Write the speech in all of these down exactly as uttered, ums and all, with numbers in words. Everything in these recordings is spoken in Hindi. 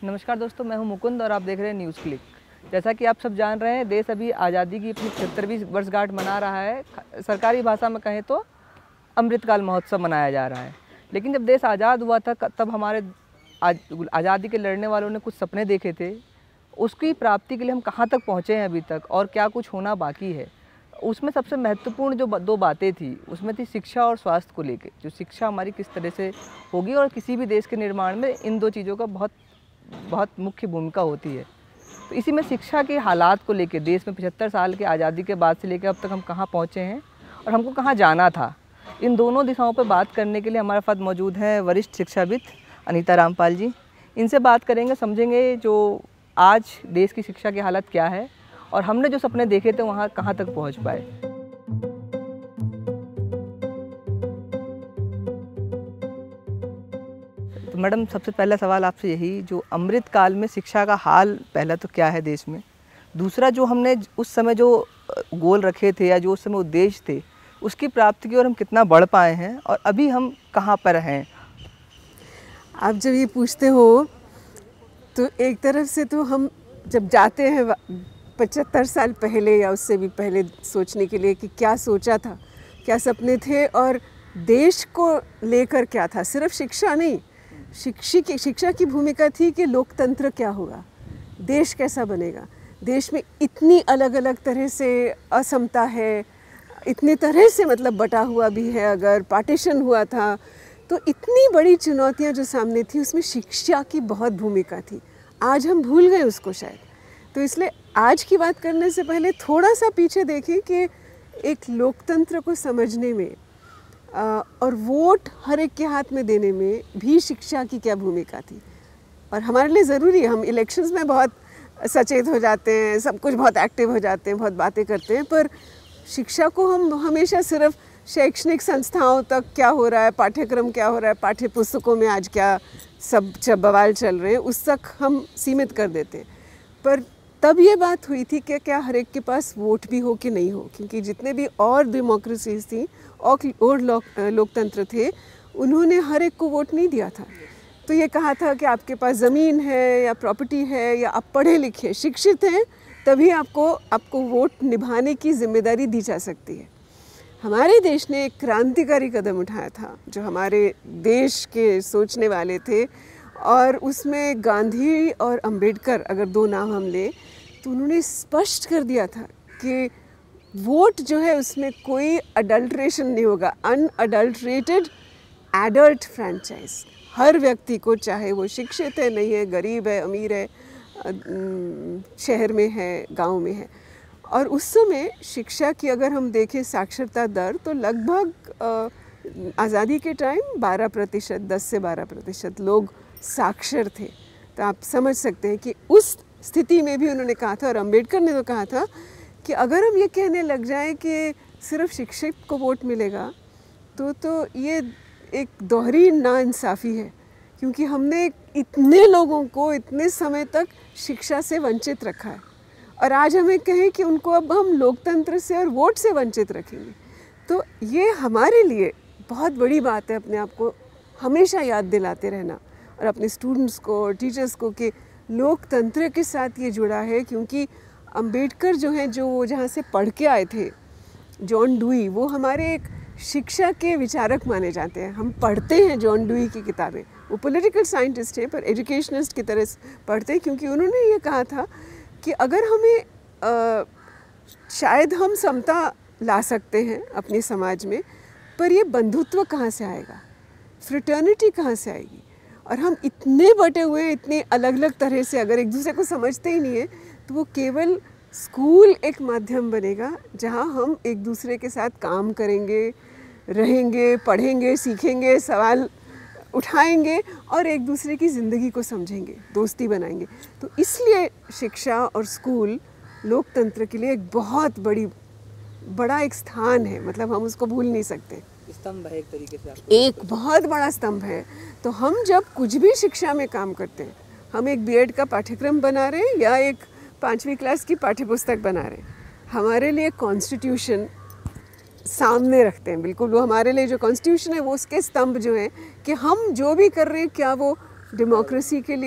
नमस्कार दोस्तों, मैं हूं मुकुंद और आप देख रहे हैं न्यूज़ क्लिक। जैसा कि आप सब जान रहे हैं, देश अभी आज़ादी की अपनी पचहत्तरवीं वर्षगांठ मना रहा है। सरकारी भाषा में कहें तो अमृतकाल महोत्सव मनाया जा रहा है। लेकिन जब देश आज़ाद हुआ था तब हमारे आज़ादी के लड़ने वालों ने कुछ सपने देखे थे। उसकी प्राप्ति के लिए हम कहाँ तक पहुँचे हैं अभी तक और क्या कुछ होना बाकी है। उसमें सबसे महत्वपूर्ण जो दो बातें थी उसमें थी शिक्षा और स्वास्थ्य को लेकर। जो शिक्षा हमारी किस तरह से होगी और किसी भी देश के निर्माण में इन दो चीज़ों का बहुत बहुत मुख्य भूमिका होती है। तो इसी में शिक्षा के हालात को लेकर देश में पचहत्तर साल के आज़ादी के बाद से लेकर अब तक हम कहाँ पहुँचे हैं और हमको कहाँ जाना था, इन दोनों दिशाओं पर बात करने के लिए हमारे साथ मौजूद हैं वरिष्ठ शिक्षाविद अनीता रामपाल जी। इनसे बात करेंगे, समझेंगे जो आज देश की शिक्षा की हालत क्या है और हमने जो सपने देखे थे वहाँ कहाँ तक पहुँच पाए। तो मैडम, सबसे पहला सवाल आपसे यही, जो अमृत काल में शिक्षा का हाल पहला तो क्या है देश में, दूसरा जो हमने उस समय जो गोल रखे थे या जो उस समय उद्देश्य थे उसकी प्राप्ति की ओर हम कितना बढ़ पाए हैं और अभी हम कहाँ पर हैं। आप जब ये पूछते हो तो एक तरफ से तो हम जब जाते हैं पचहत्तर साल पहले या उससे भी पहले सोचने के लिए कि क्या सोचा था, क्या सपने थे और देश को लेकर क्या था। सिर्फ शिक्षा नहीं, शिक्षी की शिक्षा की भूमिका थी कि लोकतंत्र क्या होगा, देश कैसा बनेगा। देश में इतनी अलग अलग तरह से असमता है, इतनी तरह से मतलब बटा हुआ भी है, अगर पार्टीशन हुआ था तो इतनी बड़ी चुनौतियां जो सामने थी उसमें शिक्षा की बहुत भूमिका थी। आज हम भूल गए उसको शायद। तो इसलिए आज की बात करने से पहले थोड़ा सा पीछे देखें कि एक लोकतंत्र को समझने में आ, और वोट हर एक के हाथ में देने में भी शिक्षा की क्या भूमिका थी। और हमारे लिए ज़रूरी है, हम इलेक्शंस में बहुत सचेत हो जाते हैं, सब कुछ बहुत एक्टिव हो जाते हैं, बहुत बातें करते हैं, पर शिक्षा को हम हमेशा सिर्फ शैक्षणिक संस्थाओं तक क्या हो रहा है, पाठ्यक्रम क्या हो रहा है, पाठ्य पुस्तकों में आज क्या सब जब बवाल चल रहे हैं उस तक हम सीमित कर देते हैं। पर तब ये बात हुई थी कि क्या हर एक के पास वोट भी हो कि नहीं हो, क्योंकि जितने भी और डेमोक्रेसीज थी और और लोक लोकतंत्र थे उन्होंने हर एक को वोट नहीं दिया था। तो ये कहा था कि आपके पास ज़मीन है या प्रॉपर्टी है या आप पढ़े लिखे शिक्षित हैं तभी आपको आपको वोट निभाने की जिम्मेदारी दी जा सकती है। हमारे देश ने एक क्रांतिकारी कदम उठाया था जो हमारे देश के सोचने वाले थे, और उसमें गांधी और अंबेडकर अगर दो नाम हम लें तो उन्होंने स्पष्ट कर दिया था कि वोट जो है उसमें कोई अडल्ट्रेशन नहीं होगा, अनअडल्ट्रेटेड एडल्ट फ्रेंचाइज। हर व्यक्ति को, चाहे वो शिक्षित है नहीं है, गरीब है अमीर है, शहर में है गांव में है। और उस समय शिक्षा की अगर हम देखें साक्षरता दर तो लगभग आज़ादी के टाइम बारह प्रतिशत दस से बारह प्रतिशत लोग साक्षर थे। तो आप समझ सकते हैं कि उस स्थिति में भी उन्होंने कहा था, और अंबेडकर ने तो कहा था कि अगर हम ये कहने लग जाएं कि सिर्फ शिक्षित को वोट मिलेगा तो तो ये एक दोहरी नाइंसाफ़ी है, क्योंकि हमने इतने लोगों को इतने समय तक शिक्षा से वंचित रखा है और आज हमें कहें कि उनको अब हम लोकतंत्र से और वोट से वंचित रखेंगे। तो ये हमारे लिए बहुत बड़ी बात है, अपने आप को हमेशा याद दिलाते रहना और अपने स्टूडेंट्स को और टीचर्स को कि लोकतंत्र के साथ ये जुड़ा है। क्योंकि अंबेडकर जो हैं, जो जहाँ से पढ़ के आए थे, जॉन डुई, वो हमारे एक शिक्षा के विचारक माने जाते हैं। हम पढ़ते हैं जॉन डुई की किताबें, वो पॉलिटिकल साइंटिस्ट हैं पर एजुकेशनिस्ट की तरह पढ़ते हैं, क्योंकि उन्होंने ये कहा था कि अगर हमें आ, शायद हम समता ला सकते हैं अपने समाज में, पर ये बंधुत्व कहाँ से आएगा, फ्रेटर्निटी कहाँ से आएगी। और हम इतने बटे हुए हैं, इतने अलग अलग तरह से, अगर एक दूसरे को समझते ही नहीं है तो वो केवल स्कूल एक माध्यम बनेगा जहाँ हम एक दूसरे के साथ काम करेंगे, रहेंगे, पढ़ेंगे, सीखेंगे, सवाल उठाएंगे और एक दूसरे की ज़िंदगी को समझेंगे, दोस्ती बनाएंगे। तो इसलिए शिक्षा और स्कूल लोकतंत्र के लिए एक बहुत बड़ी बड़ा एक स्थान है, मतलब हम उसको भूल नहीं सकते। स्तंभ है एक तरीके से, एक बहुत बड़ा स्तंभ है। तो हम जब कुछ भी शिक्षा में काम करते हैं, हम एक बीएड का पाठ्यक्रम बना रहे हैं या एक पाँचवीं क्लास की पाठ्यपुस्तक बना रहे हैं, हमारे लिए कॉन्स्टिट्यूशन सामने रखते हैं। बिल्कुल वो हमारे लिए जो कॉन्स्टिट्यूशन है वो उसके स्तंभ जो हैं कि हम जो भी कर रहे हैं क्या वो डेमोक्रेसी के लिए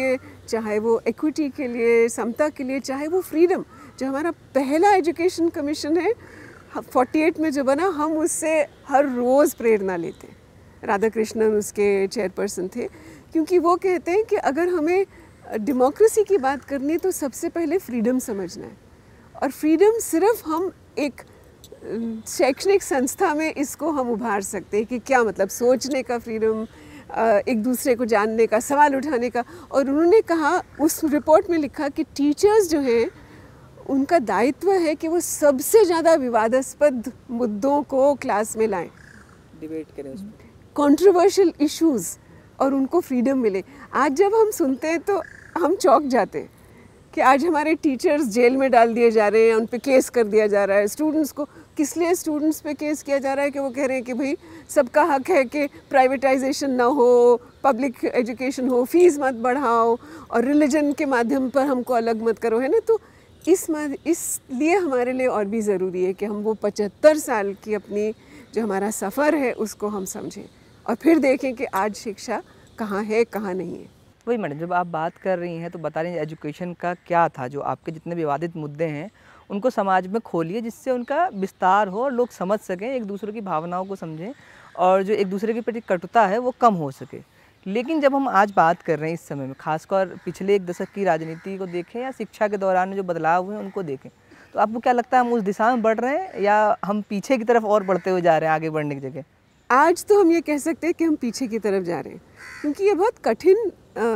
चाहे वो इक्विटी के लिए, समता के लिए, चाहे वो फ्रीडम। जो हमारा पहला एजुकेशन कमीशन है अड़तालीस में जो बना, हम उससे हर रोज़ प्रेरणा लेते हैं। राधा कृष्णन उसके चेयरपर्सन थे, क्योंकि वो कहते हैं कि अगर हमें डेमोक्रेसी की बात करनी है तो सबसे पहले फ्रीडम समझना है, और फ्रीडम सिर्फ हम एक शैक्षणिक संस्था में इसको हम उभार सकते हैं कि क्या मतलब सोचने का फ्रीडम, एक दूसरे को जानने का, सवाल उठाने का। और उन्होंने कहा, उस रिपोर्ट में लिखा कि टीचर्स जो हैं उनका दायित्व है कि वो सबसे ज़्यादा विवादास्पद मुद्दों को क्लास में लाएं, डिबेट करें उसमें, कंट्रोवर्शियल इश्यूज़, और उनको फ्रीडम मिले। आज जब हम सुनते हैं तो हम चौंक जाते हैं कि आज हमारे टीचर्स जेल में डाल दिए जा रहे हैं, उन पे केस कर दिया जा रहा है। स्टूडेंट्स को किस लिए स्टूडेंट्स पे केस किया जा रहा है कि वो कह रहे हैं कि भाई सबका हक है कि प्राइवेटाइजेशन ना हो, पब्लिक एजुकेशन हो, फीस मत बढ़ाओ, और रिलीजन के माध्यम पर हमको अलग मत करो, है ना। तो इस इसलिए हमारे लिए और भी ज़रूरी है कि हम वो पचहत्तर साल की अपनी जो हमारा सफ़र है उसको हम समझें, और फिर देखें कि आज शिक्षा कहाँ है, कहाँ नहीं है। वही मैडम, जब आप बात कर रही हैं तो बता रही हैं एजुकेशन का क्या था, जो आपके जितने विवादित मुद्दे हैं उनको समाज में खोलिए, जिससे उनका विस्तार हो और लोग समझ सकें, एक दूसरे की भावनाओं को समझें, और जो एक दूसरे के प्रति कटुता है वो कम हो सके। लेकिन जब हम आज बात कर रहे हैं इस समय में, खासकर पिछले एक दशक की राजनीति को देखें या शिक्षा के दौरान जो बदलाव हुए हैं उनको देखें, तो आपको क्या लगता है हम उस दिशा में बढ़ रहे हैं या हम पीछे की तरफ और बढ़ते हुए जा रहे हैं आगे बढ़ने की जगह? आज तो हम ये कह सकते हैं कि हम पीछे की तरफ जा रहे हैं, क्योंकि ये बहुत कठिन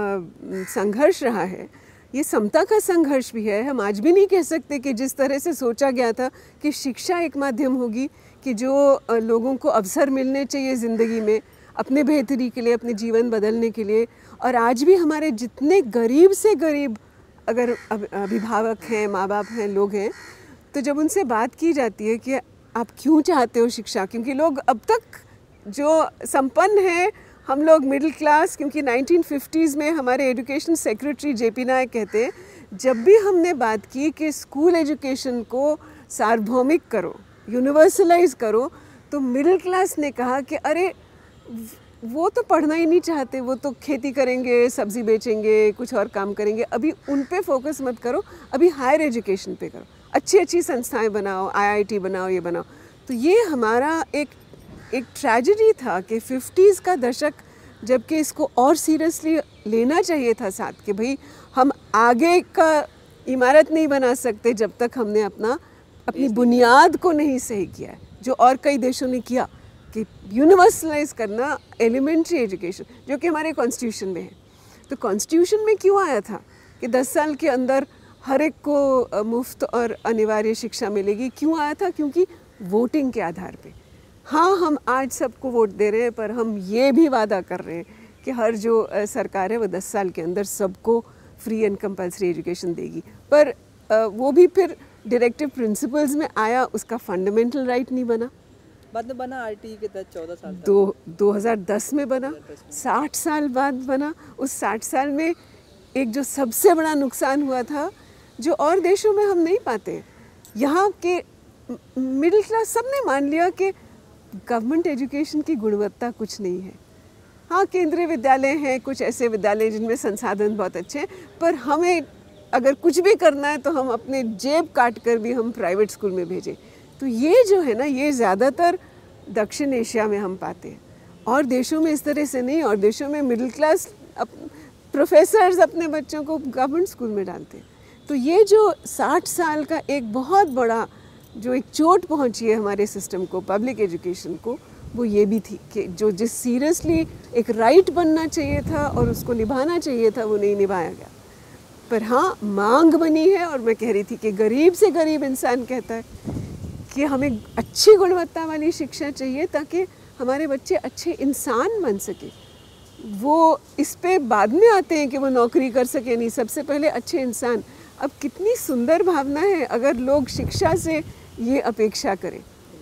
संघर्ष रहा है। ये समता का संघर्ष भी है। हम आज भी नहीं कह सकते कि जिस तरह से सोचा गया था कि शिक्षा एक माध्यम होगी कि जो लोगों को अवसर मिलने चाहिए ज़िंदगी में अपने बेहतरी के लिए, अपने जीवन बदलने के लिए। और आज भी हमारे जितने गरीब से गरीब अगर अभिभावक हैं, माँ बाप हैं, लोग हैं, तो जब उनसे बात की जाती है कि आप क्यों चाहते हो शिक्षा, क्योंकि लोग अब तक जो संपन्न हैं, हम लोग मिडिल क्लास, क्योंकि नाइनटीन फिफ्टीज़ में हमारे एजुकेशन सेक्रेटरी जेपी नायक कहते हैं, जब भी हमने बात की कि स्कूल एजुकेशन को सार्वभौमिक करो, यूनिवर्सलाइज करो, तो मिडिल क्लास ने कहा कि अरे वो तो पढ़ना ही नहीं चाहते, वो तो खेती करेंगे, सब्ज़ी बेचेंगे, कुछ और काम करेंगे, अभी उन पे फोकस मत करो, अभी हायर एजुकेशन पे करो, अच्छी अच्छी संस्थाएं बनाओ, आईआईटी बनाओ, ये बनाओ। तो ये हमारा एक एक ट्रेजेडी था कि फिफ्टीज़ का दशक, जबकि इसको और सीरियसली लेना चाहिए था साथ, कि भाई हम आगे का इमारत नहीं बना सकते जब तक हमने अपना अपनी बुनियाद को नहीं सही किया है, जो और कई देशों ने किया, कि यूनिवर्सलाइज करना एलिमेंट्री एजुकेशन, जो कि हमारे कॉन्स्टिट्यूशन में है। तो कॉन्स्टिट्यूशन में क्यों आया था कि दस साल के अंदर हर एक को मुफ्त और अनिवार्य शिक्षा मिलेगी? क्यों आया था? क्योंकि वोटिंग के आधार पे। हाँ, हम आज सबको वोट दे रहे हैं, पर हम ये भी वादा कर रहे हैं कि हर जो सरकार है वो दस साल के अंदर सबको फ्री एंड कंपल्सरी एजुकेशन देगी। पर वो भी फिर डायरेक्टिव प्रिंसिपल्स में आया, उसका फंडामेंटल राइट नहीं बना। बाद में बना आरटीई के तहत चौदह साल दो दो हज़ार दस में बना, साठ साल बाद बना। उस साठ साल में एक जो सबसे बड़ा नुकसान हुआ था, जो और देशों में हम नहीं पाते, यहाँ के मिडिल क्लास सब ने मान लिया कि गवर्नमेंट एजुकेशन की गुणवत्ता कुछ नहीं है। हाँ, केंद्रीय विद्यालय हैं, कुछ ऐसे विद्यालय जिनमें संसाधन बहुत अच्छे हैं, पर हमें अगर कुछ भी करना है तो हम अपने जेब काट कर भी हम प्राइवेट स्कूल में भेजें। तो ये जो है ना, ये ज़्यादातर दक्षिण एशिया में हम पाते हैं, और देशों में इस तरह से नहीं। और देशों में मिडिल क्लास प्रोफेसर्स अपने बच्चों को गवर्नमेंट स्कूल में डालते हैं। तो ये जो साठ साल का एक बहुत बड़ा जो एक चोट पहुंची है हमारे सिस्टम को, पब्लिक एजुकेशन को, वो ये भी थी कि जो जिस सीरियसली एक राइट बनना चाहिए था और उसको निभाना चाहिए था, वो नहीं निभाया गया। पर हाँ, मांग बनी है, और मैं कह रही थी कि गरीब से गरीब इंसान कहता है कि हमें अच्छी गुणवत्ता वाली शिक्षा चाहिए ताकि हमारे बच्चे अच्छे इंसान बन सके। वो इस पे बाद में आते हैं कि वो नौकरी कर सके, नहीं, सबसे पहले अच्छे इंसान। अब कितनी सुंदर भावना है अगर लोग शिक्षा से ये अपेक्षा करें।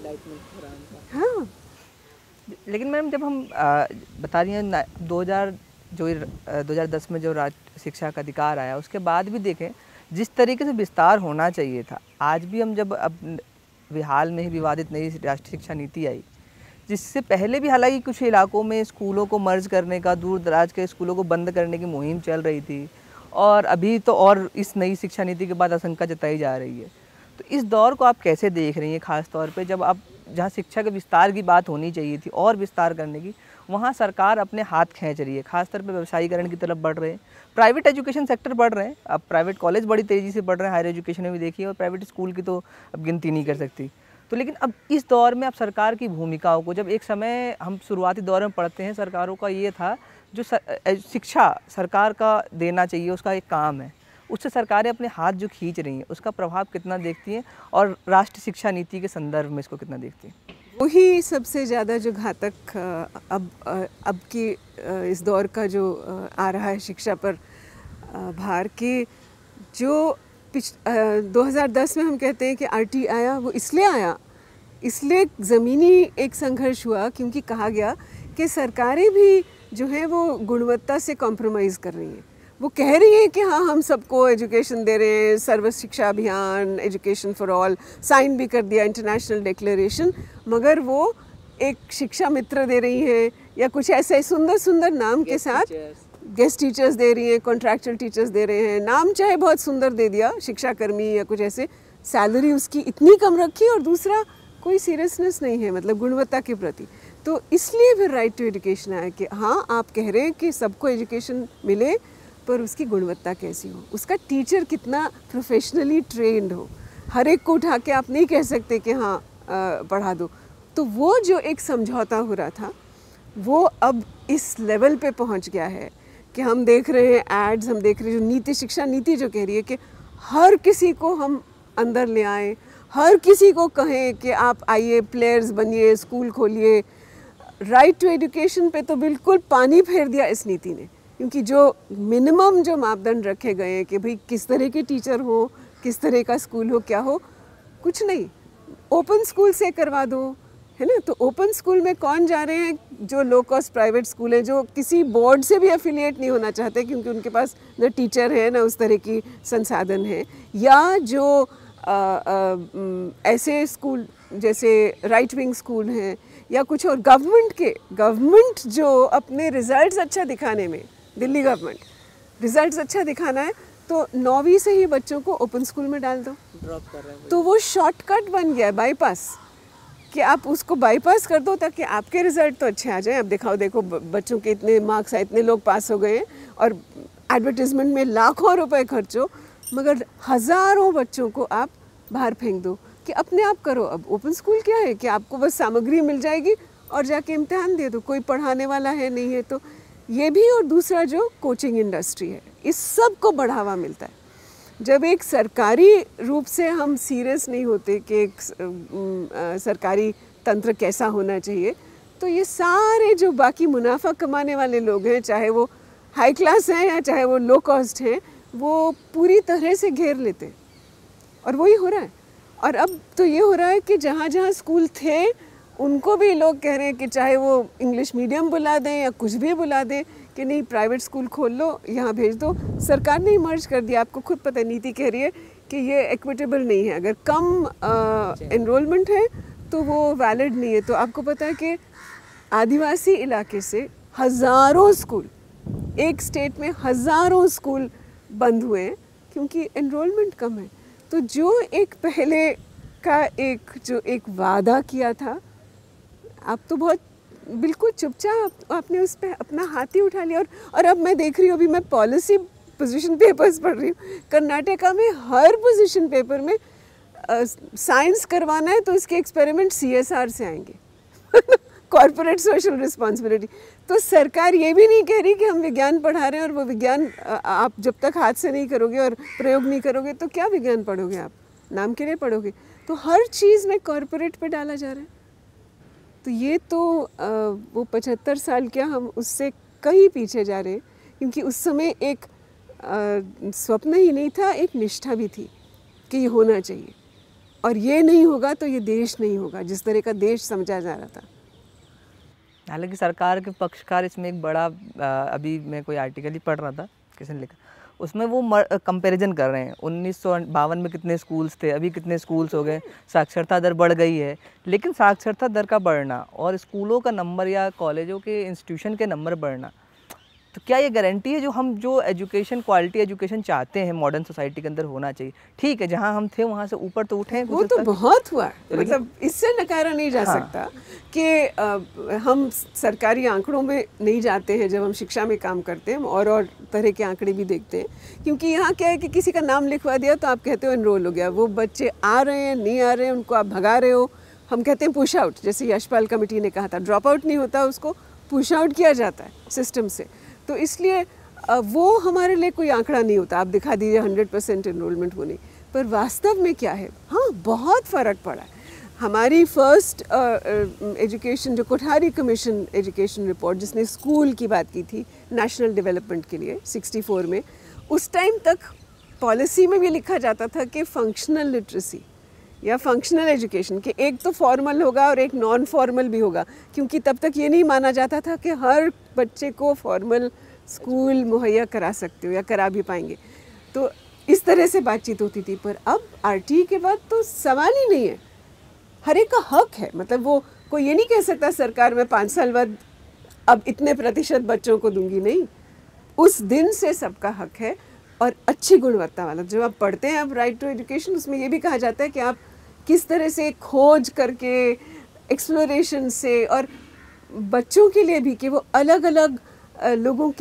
हाँ, लेकिन मैम जब हम आ, बता रही हैं दो हज़ार जो दो हज़ार दस में जो राष्ट्रीय शिक्षा का अधिकार आया, उसके बाद भी देखें जिस तरीके से विस्तार होना चाहिए था, आज भी हम जब अब हाल में ही विवादित नई राष्ट्रीय शिक्षा नीति आई, जिससे पहले भी हालांकि कुछ इलाकों में स्कूलों को मर्ज करने का, दूर दराज के स्कूलों को बंद करने की मुहिम चल रही थी, और अभी तो और इस नई शिक्षा नीति के बाद आशंका जताई जा रही है। तो इस दौर को आप कैसे देख रही हैं, खास तौर पे जब आप जहाँ शिक्षा के विस्तार की बात होनी चाहिए थी और विस्तार करने की, वहाँ सरकार अपने हाथ खींच रही है, खासतौर पे व्यवसायीकरण की तरफ बढ़ रहे हैं, प्राइवेट एजुकेशन सेक्टर बढ़ रहे हैं। अब प्राइवेट कॉलेज बड़ी तेज़ी से बढ़ रहे हैं, हायर एजुकेशन में भी देखिए, और प्राइवेट स्कूल की तो अब गिनती नहीं कर सकती। तो लेकिन अब इस दौर में अब सरकार की भूमिकाओं को, जब एक समय हम शुरुआती दौर में पढ़ते हैं, सरकारों का ये था जो शिक्षा सरकार का देना चाहिए, उसका एक काम है, उससे सरकारें अपने हाथ जो खींच रही हैं, उसका प्रभाव कितना देखती हैं और राष्ट्रीय शिक्षा नीति के संदर्भ में इसको कितना देखती हैं? वही सबसे ज़्यादा जो घातक अब अब की इस दौर का जो आ रहा है शिक्षा पर भार के, जो पिछ दो हज़ार दस में हम कहते हैं कि आरटी आया, वो इसलिए आया, इसलिए ज़मीनी एक संघर्ष हुआ क्योंकि कहा गया कि सरकारें भी जो है वो गुणवत्ता से कॉम्प्रोमाइज़ कर रही हैं। वो कह रही है कि हाँ हम सबको एजुकेशन दे रहे हैं, सर्व शिक्षा अभियान, एजुकेशन फॉर ऑल, साइन भी कर दिया इंटरनेशनल डिक्लेरेशन, मगर वो एक शिक्षा मित्र दे रही हैं या कुछ ऐसे सुंदर सुंदर नाम के साथ गेस्ट टीचर्स दे रही हैं, कॉन्ट्रैक्चुअल टीचर्स दे रहे हैं, नाम चाहे बहुत सुंदर दे दिया, शिक्षा कर्मी या कुछ ऐसे, सैलरी उसकी इतनी कम रखी और दूसरा कोई सीरियसनेस नहीं है मतलब गुणवत्ता के प्रति। तो इसलिए फिर राइट टू एजुकेशन आया कि हाँ आप कह रहे हैं कि सबको एजुकेशन मिले, पर उसकी गुणवत्ता कैसी हो, उसका टीचर कितना प्रोफेशनली ट्रेंड हो। हर एक को उठा के आप नहीं कह सकते कि हाँ आ, पढ़ा दो। तो वो जो एक समझौता हो रहा था वो अब इस लेवल पे पहुंच गया है कि हम देख रहे हैं एड्स, हम देख रहे हैं जो नीति, शिक्षा नीति जो कह रही है कि हर किसी को हम अंदर ले आएँ, हर किसी को कहें कि आप आइए, प्लेयर्स बनिए, स्कूल खोलिए। राइट टू एजुकेशन पे तो बिल्कुल पानी फेर दिया इस नीति ने, क्योंकि जो मिनिमम जो मापदंड रखे गए हैं कि भाई किस तरह के टीचर हो, किस तरह का स्कूल हो, क्या हो, कुछ नहीं, ओपन स्कूल से करवा दो, है ना। तो ओपन स्कूल में कौन जा रहे हैं? जो लो कॉस्ट प्राइवेट स्कूल है, जो किसी बोर्ड से भी एफिलिएट नहीं होना चाहते क्योंकि उनके पास न टीचर है ना उस तरह की संसाधन है, या जो आ, आ, ऐसे स्कूल जैसे राइट विंग स्कूल हैं या कुछ और, गवर्नमेंट के गवर्नमेंट जो अपने रिजल्ट्स अच्छा दिखाने में, दिल्ली गवर्नमेंट रिजल्ट्स अच्छा दिखाना है तो नौवीं से ही बच्चों को ओपन स्कूल में डाल दो, ड्रॉप कर रहे हैं। तो वो शॉर्टकट बन गया है, बाईपास, कि आप उसको बाईपास कर दो ताकि आपके रिजल्ट तो अच्छे आ जाएं। अब दिखाओ, देखो बच्चों के इतने मार्क्स आए, इतने लोग पास हो गए और एडवर्टीजमेंट में लाखों रुपए खर्चो, मगर हज़ारों बच्चों को आप बाहर फेंक दो कि अपने आप करो। अब ओपन स्कूल क्या है कि आपको बस सामग्री मिल जाएगी और जाके इम्तिहान दे दो, कोई पढ़ाने वाला है नहीं है। तो ये भी, और दूसरा जो कोचिंग इंडस्ट्री है, इस सब को बढ़ावा मिलता है। जब एक सरकारी रूप से हम सीरियस नहीं होते कि एक सरकारी तंत्र कैसा होना चाहिए, तो ये सारे जो बाकी मुनाफा कमाने वाले लोग हैं, चाहे वो हाई क्लास हैं या चाहे वो लो कॉस्ट हैं, वो पूरी तरह से घेर लेते हैं। और वही हो रहा है। और अब तो ये हो रहा है कि जहाँ जहाँ स्कूल थे उनको भी लोग कह रहे हैं कि चाहे वो इंग्लिश मीडियम बुला दें या कुछ भी बुला दें कि नहीं, प्राइवेट स्कूल खोल लो, यहाँ भेज दो। सरकार ने मर्ज कर दिया, आपको खुद पता है, नीति कह रही है कि ये इक्विटेबल नहीं है, अगर कम एनरोलमेंट है तो वो वैलिड नहीं है। तो आपको पता है कि आदिवासी इलाके से हज़ारों स्कूल, एक स्टेट में हज़ारों स्कूल बंद हुए हैं क्योंकि एनरोलमेंट कम है। तो जो एक पहले का एक जो एक वादा किया था, आप तो बहुत बिल्कुल चुपचाप आपने उस पर अपना हाथ ही उठा लिया। और और अब मैं देख रही हूँ, अभी मैं पॉलिसी पोजीशन पेपर्स पढ़ रही हूँ, कर्नाटका में हर पोजीशन पेपर में साइंस करवाना है तो इसके एक्सपेरिमेंट सीएसआर से आएंगे, कॉर्पोरेट सोशल रिस्पॉन्सिबिलिटी। तो सरकार ये भी नहीं कह रही कि हम विज्ञान पढ़ा रहे हैं और वो विज्ञान आप जब तक हाथ से नहीं करोगे और प्रयोग नहीं करोगे तो क्या विज्ञान पढ़ोगे, आप नाम के लिए पढ़ोगे। तो हर चीज़ में कॉर्पोरेट पे डाला जा रहा है। तो ये तो आ, वो पचहत्तर साल क्या, हम उससे कहीं पीछे जा रहे हैं, क्योंकि उस समय एक आ, स्वप्न ही नहीं था, एक निष्ठा भी थी कि ये होना चाहिए, और ये नहीं होगा तो ये देश नहीं होगा जिस तरह का देश समझा जा रहा था। हालांकि सरकार के पक्षकार इसमें एक बड़ा, अभी मैं कोई आर्टिकल ही पढ़ रहा था, किसी ने लिखा, उसमें वो कंपैरिजन कर रहे हैं, उन्नीस सौ बावन में कितने स्कूल्स थे, अभी कितने स्कूल्स हो गए, साक्षरता दर बढ़ गई है। लेकिन साक्षरता दर का बढ़ना और स्कूलों का नंबर या कॉलेजों के इंस्टीट्यूशन के नंबर बढ़ना, तो क्या ये गारंटी है जो हम जो एजुकेशन क्वालिटी एजुकेशन चाहते हैं मॉडर्न सोसाइटी के अंदर होना चाहिए? ठीक है, जहाँ हम थे वहाँ से ऊपर तो उठे, वो तो बहुत हुआ, मतलब इससे नकारा नहीं जा हाँ। सकता कि हम सरकारी आंकड़ों में नहीं जाते हैं जब हम शिक्षा में काम करते हैं, और और तरह के आंकड़े भी देखते हैं, क्योंकि यहाँ क्या है कि किसी का नाम लिखवा दिया तो आप कहते हो एनरोल हो गया, वो बच्चे आ रहे हैं नहीं आ रहे हैं उनको आप भगा रहे हो, हम कहते हैं पुश आउट, जैसे यशपाल कमेटी ने कहा था, ड्रॉप आउट नहीं होता, उसको पुश आउट किया जाता है सिस्टम से। तो इसलिए वो हमारे लिए कोई आंकड़ा नहीं होता, आप दिखा दीजिए हंड्रेड परसेंट एनरोलमेंट होने, पर वास्तव में क्या है, हाँ बहुत फ़र्क पड़ा है। हमारी फर्स्ट एजुकेशन जो कोठारी कमीशन एजुकेशन रिपोर्ट जिसने स्कूल की बात की थी नेशनल डेवलपमेंट के लिए सिक्सटी फोर में, उस टाइम तक पॉलिसी में भी लिखा जाता था कि फंक्शनल लिटरेसी या फंक्शनल एजुकेशन के एक तो फॉर्मल होगा और एक नॉन फॉर्मल भी होगा, क्योंकि तब तक ये नहीं माना जाता था कि हर बच्चे को फॉर्मल स्कूल मुहैया करा सकते हो या करा भी पाएंगे। तो इस तरह से बातचीत होती थी, पर अब आरटी के बाद तो सवाल ही नहीं है, हर एक का हक है। मतलब वो कोई ये नहीं कह सकता सरकार में पाँच साल बाद अब इतने प्रतिशत बच्चों को दूंगी, नहीं, उस दिन से सबका हक है, और अच्छी गुणवत्ता वाला। जब आप पढ़ते हैं अब राइट टू एजुकेशन, उसमें ये भी कहा जाता है कि आप किस तरह से खोज करके एक्सप्लोरेशन से, और बच्चों के लिए भी कि वो अलग अलग लोगों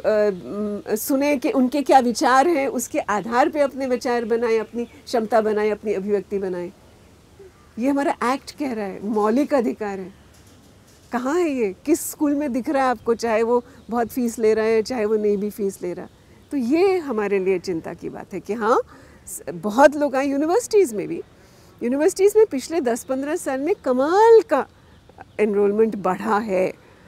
के सुने कि उनके क्या विचार हैं, उसके आधार पे अपने विचार बनाएं, अपनी क्षमता बनाएं, अपनी अभिव्यक्ति बनाएं। ये हमारा एक्ट कह रहा है, मौलिक अधिकार है। कहाँ है ये, किस स्कूल में दिख रहा है आपको, चाहे वो बहुत फीस ले रहा है चाहे वो नहीं भी फीस ले रहा। तो ये हमारे लिए चिंता की बात है कि हाँ बहुत लोग आए, यूनिवर्सिटीज़ में भी, यूनिवर्सिटीज़ में पिछले दस पंद्रह साल में कमाल का एनरोलमेंट बढ़ा है,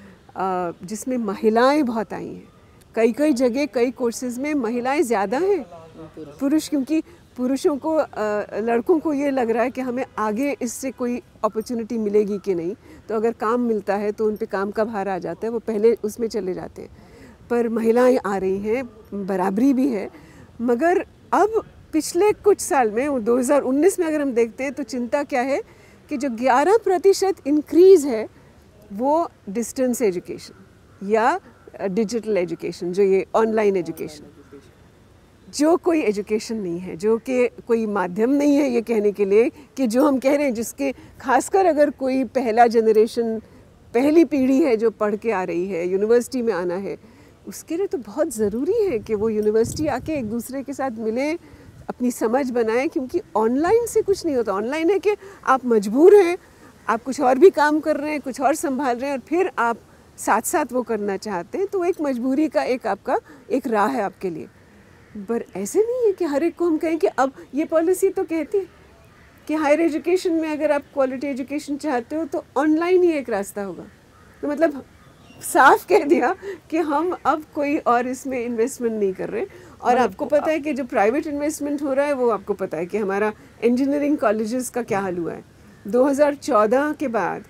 जिसमें महिलाएं बहुत आई हैं। कई कई जगह कई कोर्सेज़ में महिलाएं ज़्यादा हैं पुरुष, क्योंकि पुरुषों को, लड़कों को ये लग रहा है कि हमें आगे इससे कोई अपॉर्चुनिटी मिलेगी कि नहीं, तो अगर काम मिलता है तो उन पे काम का भार आ जाता है, वो पहले उसमें चले जाते हैं। पर महिलाएं आ रही हैं, बराबरी भी है। मगर अब पिछले कुछ साल में, दो हज़ार उन्नीस में अगर हम देखते हैं तो चिंता क्या है कि जो ग्यारह प्रतिशत इंक्रीज़ है वो डिस्टेंस एजुकेशन या डिजिटल एजुकेशन, जो ये ऑनलाइन एजुकेशन, जो कोई एजुकेशन नहीं है, जो कि कोई माध्यम नहीं है ये कहने के लिए कि जो हम कह रहे हैं, जिसके खासकर अगर कोई पहला जनरेशन, पहली पीढ़ी है जो पढ़ के आ रही है, यूनिवर्सिटी में आना है, उसके लिए तो बहुत ज़रूरी है कि वो यूनिवर्सिटी आके एक दूसरे के साथ मिले, अपनी समझ बनाएं, क्योंकि ऑनलाइन से कुछ नहीं होता। ऑनलाइन है कि आप मजबूर हैं, आप कुछ और भी काम कर रहे हैं, कुछ और संभाल रहे हैं, और फिर आप साथ साथ वो करना चाहते हैं, तो एक मजबूरी का एक आपका एक राह है आपके लिए। पर ऐसे नहीं है कि हर एक को हम कहें कि अब ये पॉलिसी तो कहती है कि हायर एजुकेशन में अगर आप क्वालिटी एजुकेशन चाहते हो तो ऑनलाइन ही एक रास्ता होगा। तो मतलब साफ कह दिया कि हम अब कोई और इसमें इन्वेस्टमेंट नहीं कर रहे। और आपको पता है कि जो प्राइवेट इन्वेस्टमेंट हो रहा है वो आपको पता है कि हमारा इंजीनियरिंग कॉलेजेस का क्या हाल हुआ है। दो हज़ार चौदह के बाद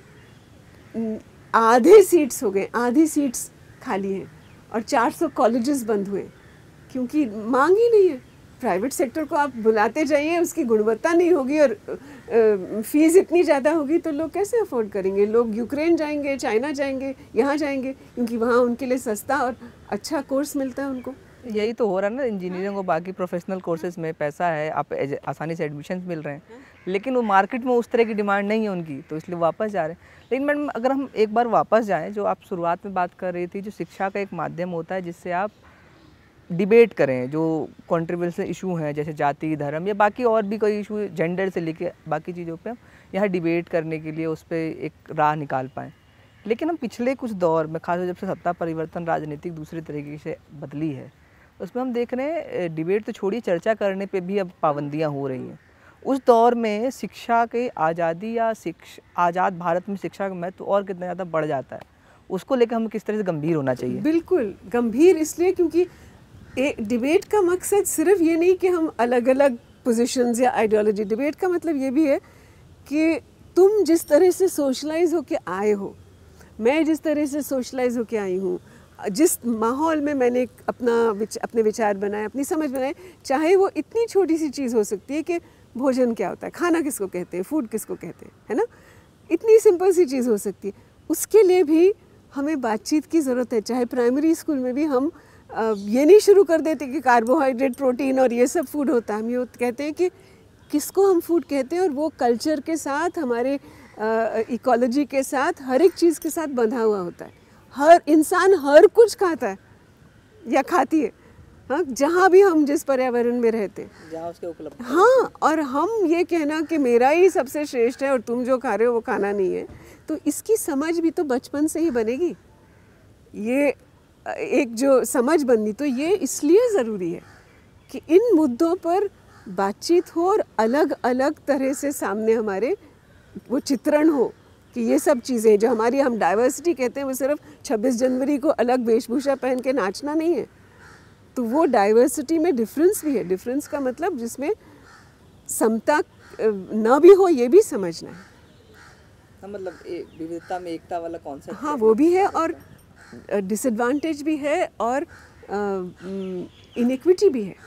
आधे सीट्स हो गए, आधी सीट्स खाली हैं, और चार सौ कॉलेजेस बंद हुए क्योंकि मांग ही नहीं है। प्राइवेट सेक्टर को आप बुलाते जाइए, उसकी गुणवत्ता नहीं होगी और फीस इतनी ज़्यादा होगी तो लोग कैसे अफोर्ड करेंगे। लोग यूक्रेन जाएंगे, चाइना जाएंगे, यहाँ जाएंगे, क्योंकि वहाँ उनके लिए सस्ता और अच्छा कोर्स मिलता है उनको। यही तो हो रहा है ना, इंजीनियरिंग और बाकी प्रोफेशनल कोर्सेज में पैसा है, आप आसानी से एडमिशन मिल रहे हैं, लेकिन वो मार्केट में उस तरह की डिमांड नहीं है उनकी, तो इसलिए वापस जा रहे हैं। लेकिन मैडम अगर हम एक बार वापस जाएँ, जो आप शुरुआत में बात कर रही थी, जो शिक्षा का एक माध्यम होता है जिससे आप डिबेट करें, जो कंट्रोवर्शियल इशू हैं जैसे जाति, धर्म या बाकी और भी कोई इशू, जेंडर से लेके बाकी चीज़ों पे हम यहाँ डिबेट करने के लिए उस पर एक राह निकाल पाएँ। लेकिन हम पिछले कुछ दौर में, खासकर जब से सत्ता परिवर्तन, राजनीतिक दूसरे तरीके से बदली है, उसमें हम देख रहे हैं डिबेट तो छोड़िए, चर्चा करने पे भी अब पाबंदियाँ हो रही हैं। उस दौर में शिक्षा के आज़ादी या शिक्षा आज़ाद भारत में शिक्षा का महत्व और कितना ज़्यादा बढ़ जाता है, उसको लेकर हमें किस तरह से गंभीर होना चाहिए? बिल्कुल गंभीर इसलिए क्योंकि एक डिबेट का मकसद सिर्फ ये नहीं कि हम अलग अलग पोजीशंस या आइडियोलॉजी, डिबेट का मतलब ये भी है कि तुम जिस तरह से सोशलाइज होके आए हो, मैं जिस तरह से सोशलाइज होके आई हूँ, जिस माहौल में मैंने अपना विच, अपने विचार बनाए, अपनी समझ बनाए, चाहे वो इतनी छोटी सी चीज़ हो सकती है कि भोजन क्या होता है, खाना किसको कहते हैं, फूड किसको कहते हैं, है ना, इतनी सिंपल सी चीज़ हो सकती है, उसके लिए भी हमें बातचीत की ज़रूरत है। चाहे प्राइमरी स्कूल में भी हम ये नहीं शुरू कर देते कि कार्बोहाइड्रेट, प्रोटीन और ये सब फूड होता है। हम ये कहते हैं कि किसको हम फूड कहते हैं, और वो कल्चर के साथ, हमारे इकोलॉजी के साथ, हर एक चीज़ के साथ बंधा हुआ होता है। हर इंसान हर कुछ खाता है या खाती है, हाँ, जहाँ भी हम जिस पर्यावरण में रहते, जहाँ उसके उपलब्ध। हाँ, और हम ये कहना कि मेरा ही सबसे श्रेष्ठ है और तुम जो खा रहे हो वो खाना नहीं है, तो इसकी समझ भी तो बचपन से ही बनेगी। ये एक जो समझ बननी, तो ये इसलिए ज़रूरी है कि इन मुद्दों पर बातचीत हो और अलग अलग तरह से सामने हमारे वो चित्रण हो कि ये सब चीज़ें जो हमारी हम डाइवर्सिटी कहते हैं, वो सिर्फ छब्बीस जनवरी को अलग वेशभूषा पहन के नाचना नहीं है। तो वो डाइवर्सिटी में डिफरेंस भी है। डिफरेंस का मतलब जिसमें समता न भी हो, ये भी समझना है। हाँ, मतलब विविधता में एकता वाला कॉन्सेप्ट। हाँ, वो भी है, और डिसएडवांटेज भी है, और इनइक्विटी भी है।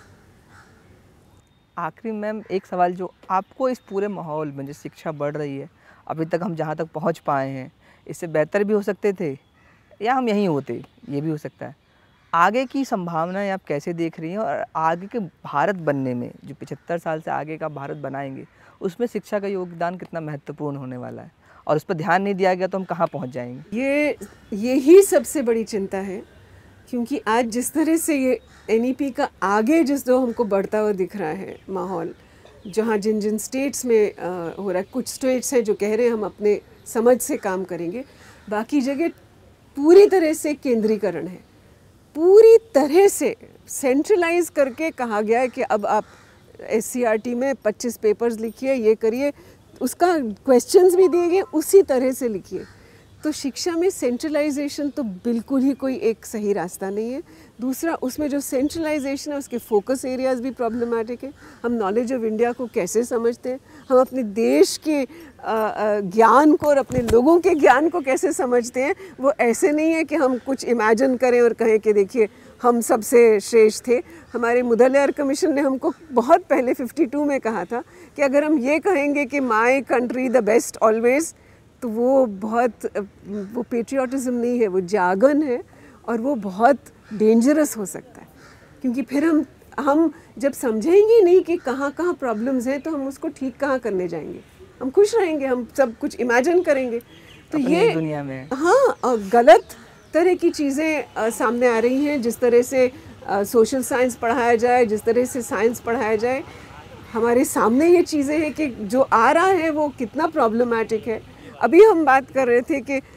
आखिरी मैम एक सवाल, जो आपको इस पूरे माहौल में जो शिक्षा बढ़ रही है, अभी तक हम जहाँ तक पहुँच पाए हैं, इससे बेहतर भी हो सकते थे या हम यहीं होते, ये भी हो सकता है। आगे की संभावनाएं आप कैसे देख रही हैं, और आगे के भारत बनने में, जो पचहत्तर साल से आगे का भारत बनाएंगे, उसमें शिक्षा का योगदान कितना महत्वपूर्ण होने वाला है, और उस पर ध्यान नहीं दिया गया तो हम कहाँ पहुँच जाएंगे? ये यही सबसे बड़ी चिंता है, क्योंकि आज जिस तरह से ये एन ई पी का आगे जिस जो हमको बढ़ता हुआ दिख रहा है माहौल, जहाँ जिन जिन स्टेट्स में आ, हो रहा है, कुछ स्टेट्स हैं जो कह रहे हैं हम अपने समझ से काम करेंगे, बाकी जगह पूरी तरह से केंद्रीकरण है, पूरी तरह से सेंट्रलाइज करके कहा गया है कि अब आप एस सी आर टी में पच्चीस पेपर्स लिखिए, ये करिए, उसका क्वेश्चंस भी दिए गए, उसी तरह से लिखिए। तो शिक्षा में सेंट्रलाइजेशन तो बिल्कुल ही कोई एक सही रास्ता नहीं है। दूसरा, उसमें जो सेंट्रलाइजेशन है उसके फोकस एरियाज़ भी प्रॉब्लमेटिक है। हम नॉलेज ऑफ इंडिया को कैसे समझते हैं, हम अपने देश के ज्ञान को और अपने लोगों के ज्ञान को कैसे समझते हैं, वो ऐसे नहीं है कि हम कुछ इमेजिन करें और कहें कि देखिए हम सबसे श्रेष्ठ थे। हमारे मुदलियार कमीशन ने हमको बहुत पहले बावन में कहा था कि अगर हम ये कहेंगे कि my country the best always, तो वो बहुत वो पेट्रियाटिज़म नहीं है, वो जागन है, और वो बहुत डेंजरस हो सकता है। क्योंकि फिर हम हम जब समझेंगे नहीं कि कहाँ कहाँ प्रॉब्लम्स हैं, तो हम उसको ठीक कहाँ करने जाएंगे। हम खुश रहेंगे, हम सब कुछ इमेजिन करेंगे। तो ये दुनिया में, हाँ, और गलत तरह की चीज़ें सामने आ रही हैं। जिस तरह से सोशल साइंस पढ़ाया जाए, जिस तरह से साइंस पढ़ाया जाए, हमारे सामने ये चीज़ें हैं कि जो आ रहा है वो कितना प्रॉब्लमेटिक है। अभी हम बात कर रहे थे कि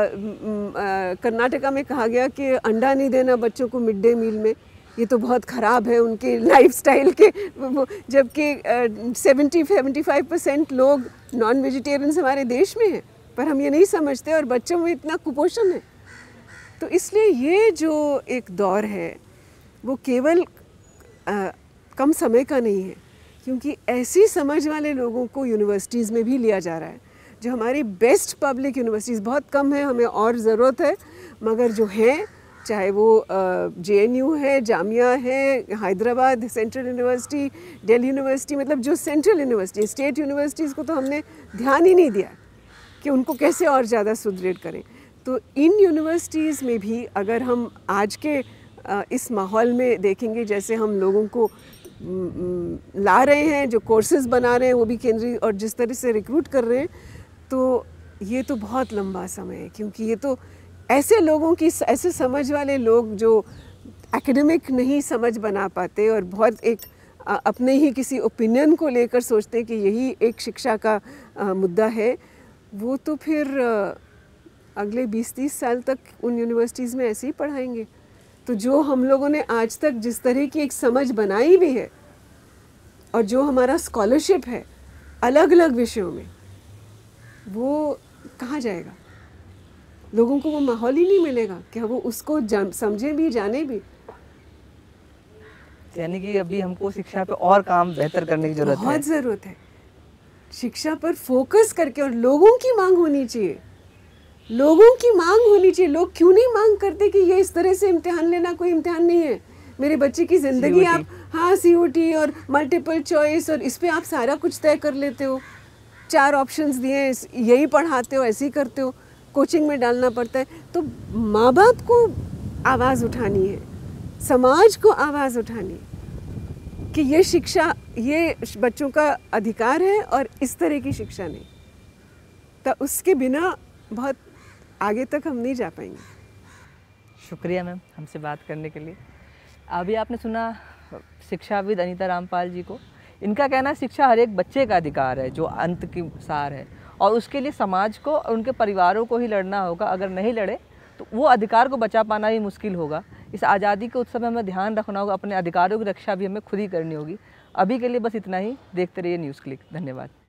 कर्नाटका में कहा गया कि अंडा नहीं देना बच्चों को मिड डे मील में, ये तो बहुत ख़राब है उनके लाइफस्टाइल के, जबकि सेवेंटी सेवेंटी फाइव परसेंट लोग नॉन वेजिटेरियंस हमारे देश में हैं, पर हम ये नहीं समझते, और बच्चों में इतना कुपोषण है। तो इसलिए ये जो एक दौर है वो केवल आ, कम समय का नहीं है, क्योंकि ऐसी समझ वाले लोगों को यूनिवर्सिटीज़ में भी लिया जा रहा है। जो हमारी बेस्ट पब्लिक यूनिवर्सिटीज़ बहुत कम है, हमें और ज़रूरत है, मगर जो हैं, चाहे वो जे एन यू है, जामिया है, Hyderabad central university, Delhi university, मतलब जो सेंट्रल यूनिवर्सिटी, स्टेट यूनिवर्सिटीज़ को तो हमने ध्यान ही नहीं दिया कि उनको कैसे और ज़्यादा सुदृढ़ करें। तो इन यूनिवर्सिटीज़ में भी अगर हम आज के इस माहौल में देखेंगे, जैसे हम लोगों को ला रहे हैं, जो कोर्सेज बना रहे हैं वो भी केंद्रीय, और जिस तरह से रिक्रूट कर रहे हैं, तो ये तो बहुत लंबा समय है। क्योंकि ये तो ऐसे लोगों की, ऐसे समझ वाले लोग जो एकेडमिक नहीं समझ बना पाते और बहुत एक अपने ही किसी ओपिनियन को लेकर सोचते हैं कि यही एक शिक्षा का मुद्दा है, वो तो फिर अगले बीस तीस साल तक उन यूनिवर्सिटीज़ में ऐसे ही पढ़ाएंगे। तो जो हम लोगों ने आज तक जिस तरह की एक समझ बनाई भी है, और जो हमारा स्कॉलरशिप है अलग अलग विषयों में, वो कहाँ जाएगा? लोगों को वो माहौल ही नहीं मिलेगा कि वो उसको समझें भी, जाने भी। यानी कि अभी हमको शिक्षा पे और काम बेहतर करने की जरूरत है। बहुत ज़रूरत है शिक्षा पर फोकस करके, और लोगों की मांग होनी चाहिए, लोगों की मांग होनी चाहिए। लोग क्यों नहीं मांग करते कि ये इस तरह से इम्तिहान लेना कोई इम्तिहान नहीं है, मेरे बच्चे की ज़िंदगी आप, हाँ, सी ओ टी और मल्टीपल चॉइस, और इस पे आप सारा कुछ तय कर लेते हो, चार ऑप्शंस दिए, यही पढ़ाते हो, ऐसे ही करते हो, कोचिंग में डालना पड़ता है। तो माँ बाप को आवाज़ उठानी है, समाज को आवाज़ उठानी है कि ये शिक्षा, ये बच्चों का अधिकार है और इस तरह की शिक्षा नहीं। तो उसके बिना बहुत आगे तक हम नहीं जा पाएंगे। शुक्रिया मैम हमसे बात करने के लिए। अभी आपने सुना शिक्षाविद अनीता रामपाल जी को। इनका कहना है शिक्षा हर एक बच्चे का अधिकार है जो अंत की सार है, और उसके लिए समाज को और उनके परिवारों को ही लड़ना होगा। अगर नहीं लड़े तो वो अधिकार को बचा पाना ही मुश्किल होगा। इस आज़ादी के उत्सव में हमें ध्यान रखना होगा, अपने अधिकारों की रक्षा भी हमें खुद ही करनी होगी। अभी के लिए बस इतना ही। देखते रहिए न्यूज़ क्लिक। धन्यवाद।